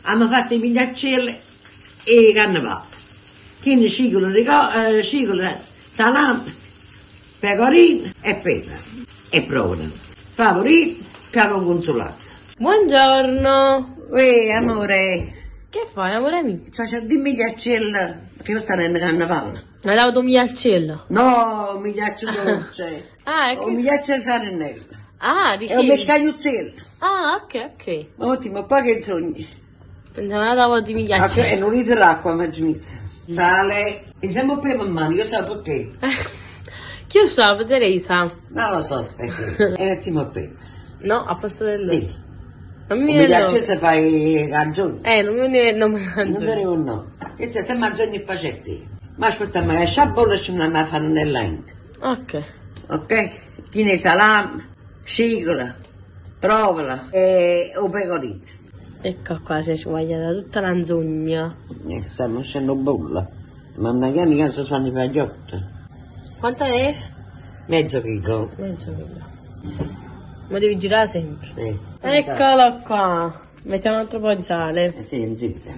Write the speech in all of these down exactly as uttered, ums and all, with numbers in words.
Hanno fatto i migliaccelli e i carnevali. Quindi scicolo, eh, scicolo, salame, pecorino e pena. E provano. Favorito, capo consolato. Buongiorno. Uè, amore. Che fai, amore mio? Faccio di migliaccelli, che stanno nel carnevale. Ma dato un migliaccello? No, migliaccio dolce. Ah, O che... migliaccio di farinello. Ah, E dicevi? un mescagliuzzello. Ah, ok, ok. Ottimo, poi che sogni? Pensavo davo di migliaccello. Ok, non ride l'acqua, ma smisa. Sale. E siamo per mano, io so perché. Chi lo sa, Teresa? Non lo so perché. E mettimo a pe. No, a posto del... Sì. Non mi Mi viene il piace nome. se fai canzoni. Eh, non mi viene il nome Non canzone. dire un no. E se sei mangiando i facetti. Ma aspetta, ma lascia bolla ci non mi fanno nell'ente. Ok. Ok? Chi ne salame, scicola, provola e o pecorino. Ecco qua, si è sguagliata tutta l'anzugna. Eh, stiamo facendo bolla. Mamma mia, mica si fanno i fagliotti. Quanto è? Mezzo chilo. Mezzo chilo. Ma devi girare sempre. Sì. Eccolo qua. Mettiamo un altro po' di sale. Eh sì, in gita.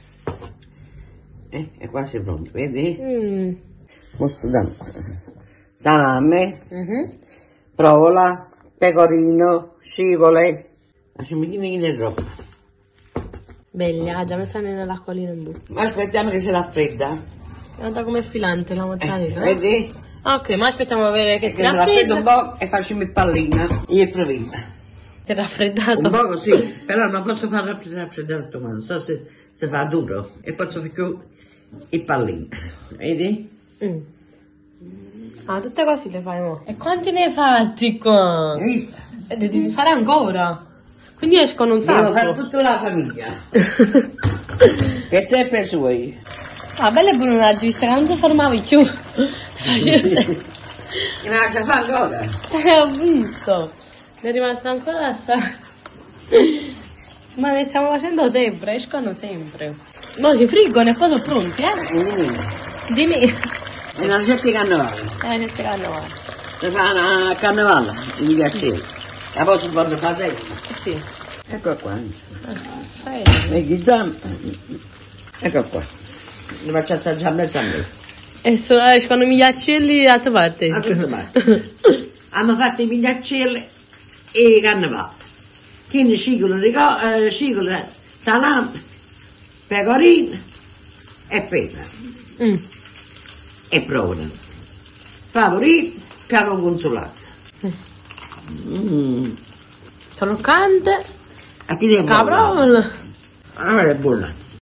Eh, è quasi pronto, vedi? Mm. Mostro da salame, Mhm. provola, pecorino, scivole. Lasciami dire che ne è troppo. Bella, già messa nell'acquolina in bocca. Ma aspettiamo che si raffredda. Guarda com'è filante la Eh, mozzarella. vedi? Ok, ma aspettiamo a vedere che Che si si raffredda un raffredda. po' e facciamo il pallino. Io il provino. Si è raffreddato. Un po' così, però non posso far raffreddare, raffreddare tutto quanto, non so se, se fa duro. E posso fare più il pallino. Vedi? Mm. Ah, tutte cose le fai mo. E quanti ne hai fatti qua? Hai visto? E le devi fare ancora. Quindi escono un Devo fare sacco. tutta la famiglia. Che sempre suoi. Ah, bella e buona, visto che non ti fermavi più. E la lascia fare ancora? Eh, ho visto. Ne è rimasta ancora assai. Ma ne stiamo facendo sempre, escono sempre. Mo si friggono e poi sono pronti, eh? E niente. Dimmi. E non c'è più carnevale. Eh, ne sti carnevale. Si fa una carnevale, mi piace. La posso fare fare? Sì. Ecco qua. Fai. E gli zampe. Ecco qua. Li faccio assaggiare messa a messa. E sono, escono i migliaccelli da altre parti. A tutte parti. Hanno fatto i migliaccelli e i carnevali. Quindi scicolo, eh, scicolo, salame, pecorino e pena. Mm. E provano. Favorito, capo consolato. Mm. Croccante. A chi devo Caprolo. Ah, è buona.